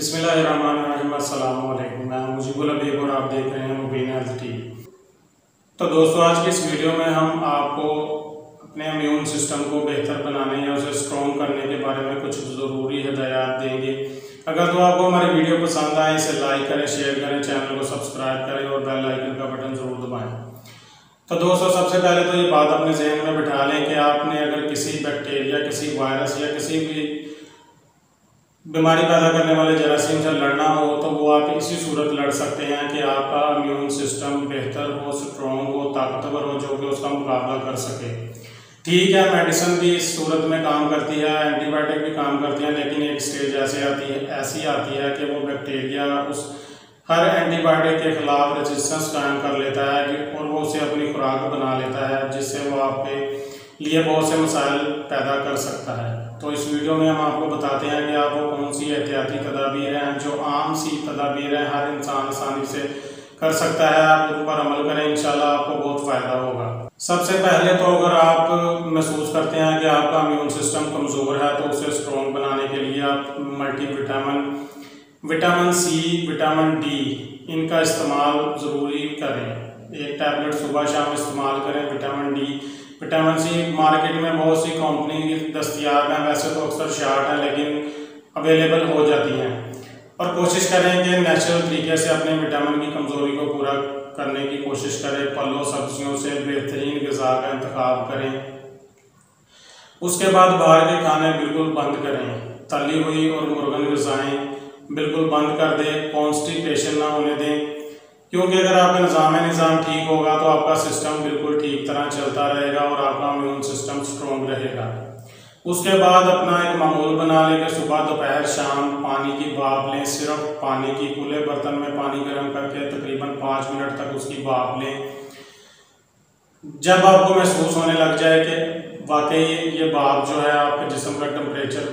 बिस्मिल्लाहिर्रहमानिर्रहीम, अस्सलाम वालेकुम। मैं मुजीबुल हबीब और आप देख रहे हैं मुबीन हेल्थ टीवी। तो दोस्तों, आज की इस वीडियो में हम आपको अपने इम्यून सिस्टम को बेहतर बनाने या उसे स्ट्रॉन्ग करने के बारे में कुछ ज़रूरी हिदायत देंगे। अगर तो आपको हमारी वीडियो पसंद आए इसे लाइक करें, शेयर करें, चैनल को सब्सक्राइब करें और बेल आइकन का बटन ज़रूर दबाएँ। तो दोस्तों, सबसे पहले तो ये बात अपने जहन में बिठा लें कि आपने अगर किसी बैक्टीरिया, किसी वायरस या किसी भी बीमारी पैदा करने वाले जरासीम से लड़ना हो तो वो आप इसी सूरत लड़ सकते हैं कि आपका इम्यून सिस्टम बेहतर हो, स्ट्रॉन्ग हो, ताकतवर हो, जो कि उसका मुकाबला कर सके। ठीक है, मेडिसिन भी इस सूरत में काम करती है, एंटीबायोटिक भी काम करती है, लेकिन एक स्टेज ऐसी आती है कि वो बैक्टीरिया उस हर एंटीबायोटिक के खिलाफ रेजिस्टेंस कायम कर लेता है और वो उसे अपनी खुराक बना लेता है, जिससे वो आपके लिए बहुत से मसाइल पैदा कर सकता है। तो इस वीडियो में हम आपको बताते हैं कि आप वो कौन सी एहतियाती तदाबीर हैं जो आम सी तदाबीर हैं, हर इंसान आसानी से कर सकता है। आप उन पर अमल करें, इंशाल्लाह आपको बहुत फ़ायदा होगा। सबसे पहले तो अगर आप महसूस करते हैं कि आपका इम्यून सिस्टम कमज़ोर है तो उसे स्ट्रॉन्ग बनाने के लिए आप विटामिन सी, विटामिन डी इनका इस्तेमाल ज़रूरी करें। एक टैबलेट सुबह शाम इस्तेमाल करें vitamin D. Vitamin C market में बहुत सी कंपनी की दस्तियाब हैं, वैसे तो अक्सर शार्ट है लेकिन अवेलेबल हो जाती हैं। और कोशिश करें कि नेचुरल तरीके से अपने विटामिन की कमज़ोरी को पूरा करने की कोशिश करें। फलों सब्जियों से बेहतरीन ग़िज़ा का इंतखाब करें। उसके बाद बाहर के खाने बिल्कुल बंद करें। तली हुई और मुर्गन ग़िज़ाएँ बिल्कुल बंद कर दें। कॉन्स्टिपेशन ना होने दें, क्योंकि अगर आपका निज़ाम ठीक होगा तो आपका सिस्टम बिल्कुल ठीक तरह चलता रहेगा और आपका इम्यून सिस्टम स्ट्रॉन्ग रहेगा। उसके बाद अपना एक मामूल बना लें कि सुबह दोपहर शाम पानी की भाप लें। सिर्फ पानी की, खुले बर्तन में पानी गर्म करके तकरीबन 5 मिनट तक उसकी भाप लें। जब आपको महसूस होने लग जाए कि वाकई ये भाप जो है आपके जिस्म का टेम्परेचर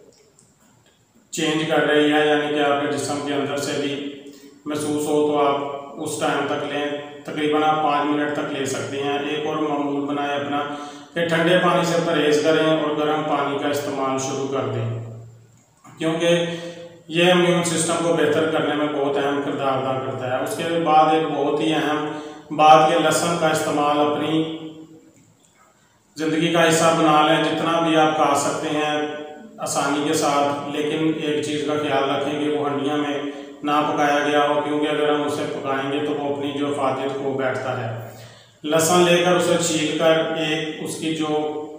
चेंज कर रही है, यानी कि आपके जिस्म के अंदर से भी महसूस हो, तो आप उस टाइम तक लें। तकरीबन आप 5 मिनट तक ले सकते हैं। एक और मामूल बनाएं अपना कि ठंडे पानी से परहेज़ करें और गर्म पानी का इस्तेमाल शुरू कर दें, क्योंकि यह इम्यून सिस्टम को बेहतर करने में बहुत अहम किरदार अदा करता है। उसके बाद एक बहुत ही अहम बात कि लहसुन का इस्तेमाल अपनी ज़िंदगी का हिस्सा बना लें, जितना भी आप खा सकते हैं आसानी के साथ। लेकिन एक चीज़ का ख्याल रखें कि वो हंडिया में ना पकाया गया हो, क्योंकि अगर हम उसे पकाएंगे तो वो अपनी जो फादियत को बैठता है। लहसुन लेकर उसे छील कर एक उसकी जो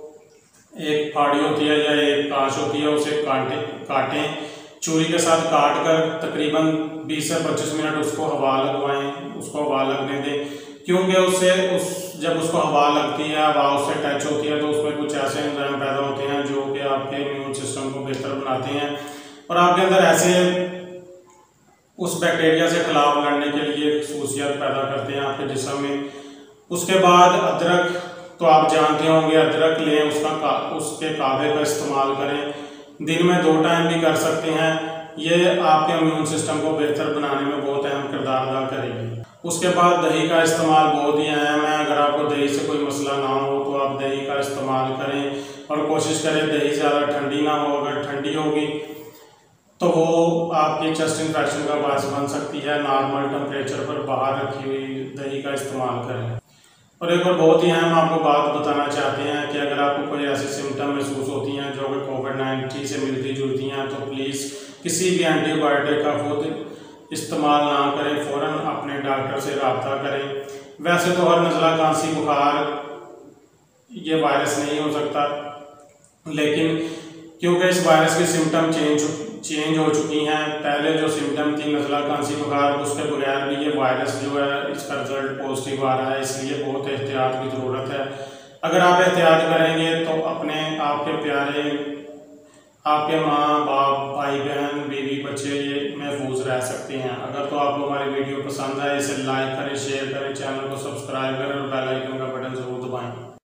एक फाड़ी होती है या एक काश होती है उसे काटें। छुरी के साथ काट कर तकरीबन 20 से 25 मिनट उसको हवा लगवाएं, उसको हवा लगने दें, क्योंकि जब उसको हवा लगती है, हवा उससे टच होती है तो उसमें कुछ ऐसे एंजाइम पैदा होते हैं जो कि आपके इम्यून सिस्टम को बेहतर बनाते हैं और आपके अंदर ऐसे उस बैक्टीरिया से खिलाफ लड़ने के लिए खसूसियत पैदा करते हैं आपके जिस्म में। उसके बाद अदरक तो आप जानते होंगे, अदरक लें, उसके कावे का इस्तेमाल करें। दिन में 2 टाइम भी कर सकते हैं। ये आपके इम्यून सिस्टम को बेहतर बनाने में बहुत अहम किरदार अदा करेगी। उसके बाद दही का इस्तेमाल बहुत ही अहम है। अगर आपको दही से कोई मसला ना हो तो आप दही का इस्तेमाल करें और कोशिश करें दही ज़्यादा ठंडी ना हो। अगर ठंडी होगी तो वो आपके चेस्ट इन्फेक्शन का बायस बन सकती है। नॉर्मल टेम्परेचर पर बाहर रखी हुई दही का इस्तेमाल करें। और एक और बहुत ही अहम आपको बात बताना चाहते हैं कि अगर आपको कोई ऐसी सिम्टम महसूस होती हैं जो कि कोविड-19 से मिलती जुलती हैं तो प्लीज़ किसी भी एंटीबायोटिक का खुद इस्तेमाल ना करें। फ़ौरन अपने डॉक्टर से रब्ता करें। वैसे तो हर नज़ला, खांसी, बुखार ये वायरस नहीं हो सकता, लेकिन क्योंकि इस वायरस की सिम्टम चेंज हो चुकी हैं। पहले जो सिम्टम थी नज़ला, खांसी, बुखार, उसके बगैर भी ये वायरस जो है इसका रिजल्ट पॉजिटिव आ रहा है, इसलिए बहुत एहतियात की ज़रूरत है। अगर आप एहतियात करेंगे तो अपने आपके प्यारे, आपके माँ बाप, भाई बहन, बीवी, बच्चे ये महफूज रह सकते हैं। अगर तो आपको हमारी वीडियो पसंद आए इसे लाइक करें, शेयर करें, चैनल को सब्सक्राइब करें और बेल आइकन का बटन ज़रूर दबाएँ।